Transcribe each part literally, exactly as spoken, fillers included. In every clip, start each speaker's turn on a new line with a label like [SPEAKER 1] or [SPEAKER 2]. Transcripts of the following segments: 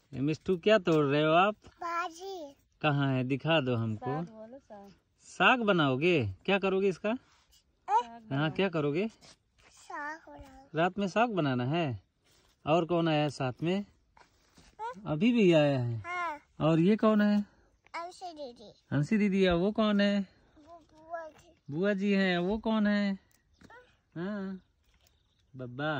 [SPEAKER 1] मिष्टू क्या तोड़ रहे हो आप?
[SPEAKER 2] भाजी।
[SPEAKER 1] कहाँ है, दिखा दो हमको। साग बनाओगे? क्या करोगे इसका? हाँ, क्या करोगे?
[SPEAKER 2] साग
[SPEAKER 1] रात में साग बनाना है। और कौन आया है साथ में? अभी भी आया है।
[SPEAKER 2] हाँ।
[SPEAKER 1] और ये कौन है?
[SPEAKER 2] हंसी दीदी।
[SPEAKER 1] हंसी दीदी है। वो कौन है?
[SPEAKER 2] बुआ जी।
[SPEAKER 1] बुआ जी हैं। वो कौन है? हाँ, बब्बा।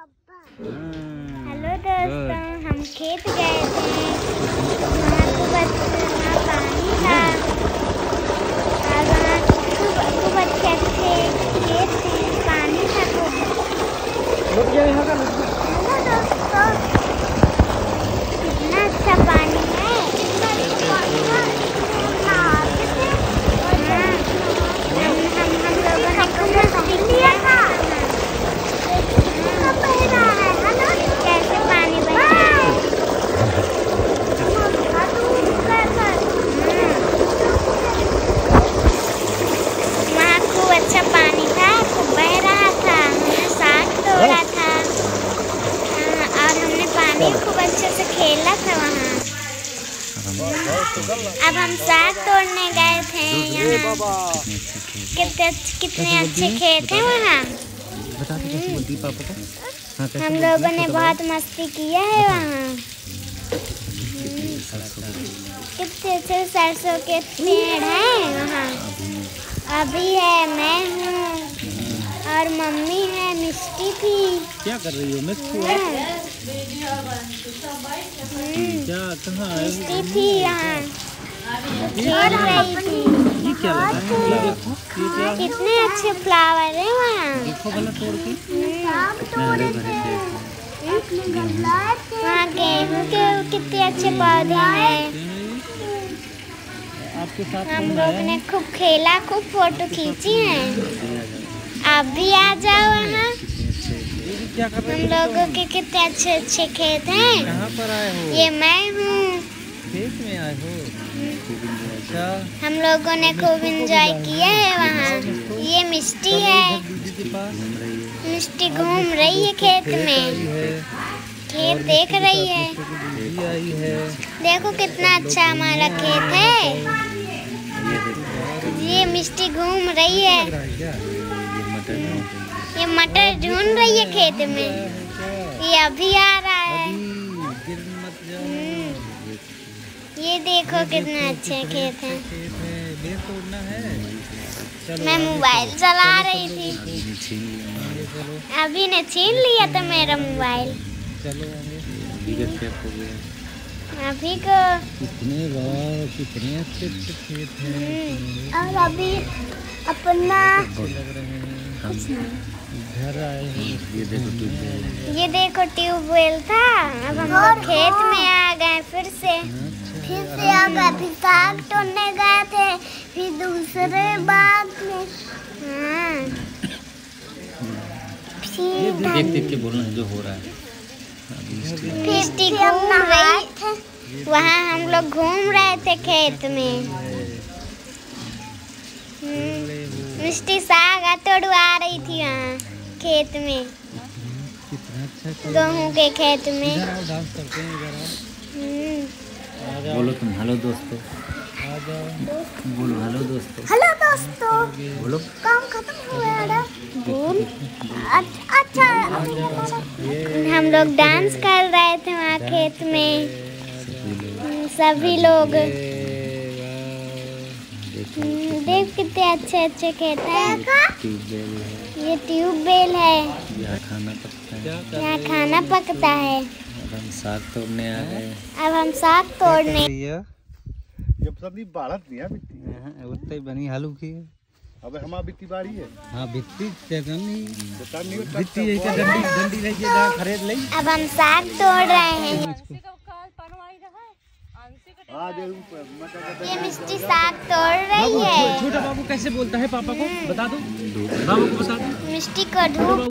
[SPEAKER 2] हेलो दोस्तों, हम खेत गए थे। वहाँ खूब अच्छा पानी था और वहाँ खूब खूब अच्छे अच्छे खेत थे, पानी था खूब। हेलो दोस्तों, कितना अच्छा पानी है। हम हम हम लोगों ने खूब मस्ती किया था। कैसे पानी बह रहा है। वहाँ खूब अच्छा पानी था, खूब बह रहा था। हमने साग तोड़ा था और हमने पानी खूब अच्छे से खेला था वहाँ। अब हम साग तोड़ने गए थे यहाँ। कितने कितने अच्छे खेत हैं वहाँ। हम लोगों ने बहुत मस्ती किया है वहाँ। कितने अच्छे सरसों के पेड़ हैं वहाँ। अभी है, मैं हूँ और मम्मी है, मिष्टी थी।
[SPEAKER 1] क्या कर रही हो मिष्टी? क्या कहाँ है?
[SPEAKER 2] मिष्टी थी यहाँ, खेल रही थी।
[SPEAKER 1] ये क्या लगा है? ये देखो, ये क्या है?
[SPEAKER 2] कितने अच्छे फ्लावर हैं वहाँ।
[SPEAKER 1] देखो भला तोड़ के। कितने हरे भरे खेत हैं।
[SPEAKER 2] वहाँ गेहूँ के कितने अच्छे पौधे हैं।
[SPEAKER 1] आपके साथ
[SPEAKER 2] हम लोग ने खूब खेला, खूब फोटो खींची हैं। आप भी आ जाओ वहाँ।
[SPEAKER 1] क्या कर रहे
[SPEAKER 2] हम लोगों के कितने अच्छे अच्छे खेत हैं।
[SPEAKER 1] कहाँ पर आए हो?
[SPEAKER 2] ये मैं हूँ।
[SPEAKER 1] खेत में आए हो? अच्छा,
[SPEAKER 2] हम लोगों ने खूब एंजॉय किया है वहाँ। ये मिष्टी है, मिष्टी घूम रही है खेत में, खेत देख रही है। देखो कितना अच्छा हमारा खेत है। ये मिष्टी घूम रही है, ये मटर ढूंढ रही है खेत में। ये अभी आ रहा है। ये देखो कितने अच्छे खेत हैं। मैं मोबाइल चला रही थी, अभी ने छीन लिया था मेरा मोबाइल। अभी को
[SPEAKER 1] कितने वाह, कितने अच्छे अच्छे खेत हैं।
[SPEAKER 2] और अभी अपना
[SPEAKER 1] घर आए हैं। ये देखो ट्यूबवेल,
[SPEAKER 2] ये देखो ट्यूबवेल था। अब हम लोग खेत में आ गए फिर से फिर से आ गए। फिर साग तोड़ने गए थे, फिर दूसरे बाग में। हाँ,
[SPEAKER 1] ये देख देख के बोलना जो हो रहा है।
[SPEAKER 2] फिर घूम रही थे वहाँ, हम लोग घूम रहे थे खेत में। मिष्टी साग तोड़वा रही थी वहाँ खेत में, गेहूँ के खेत में।
[SPEAKER 1] डांस करते हैं। बोलो तुम हेलो दोस्तों। बोलो हेलो दोस्तों।
[SPEAKER 2] हेलो दोस्तों।
[SPEAKER 1] बोलो।
[SPEAKER 2] काम खत्म हो गया। बोल। अच्छा, हम लोग डांस कर रहे थे वहाँ खेत में, सभी लोग। देख कितने अच्छे अच्छे खेत हैं। ये ट्यूबवेल है,
[SPEAKER 1] यहाँ खाना पकता है।
[SPEAKER 2] यहाँ खाना पकता है।
[SPEAKER 1] अब हम साग तोड़ने आ गए।
[SPEAKER 2] अब हम साग तोड़ने।
[SPEAKER 3] जब सभी बाढ़त नहीं है बिट्टी
[SPEAKER 1] उतने बनी हालू की।
[SPEAKER 3] अब हमारा बिट्टी बाड़ी है।
[SPEAKER 1] हाँ बिट्टी नहीं
[SPEAKER 3] बिट्टी
[SPEAKER 1] बिट्टी है क्या? डंडी डंडी लेके जा खरीद ले।
[SPEAKER 2] अब हम साग तोड़ रहे हैं। ये मिष्टी साग तोड़ रही है।
[SPEAKER 1] छोटा बाबू कैसे बोलता है पापा को बता दो। बाबू को बता दो।
[SPEAKER 2] मिष्टी को धूप